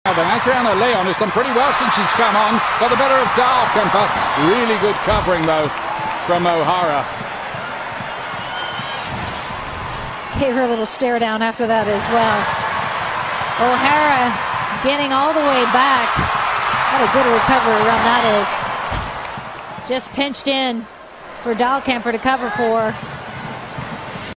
Adriana Leon has done pretty well since she's come on. Got the better of Dalkemper. Really good covering, though, from O'Hara. Gave her a little stare down after that as well. O'Hara getting all the way back. What a good recovery run that is. Just pinched in for Dalkemper to cover for.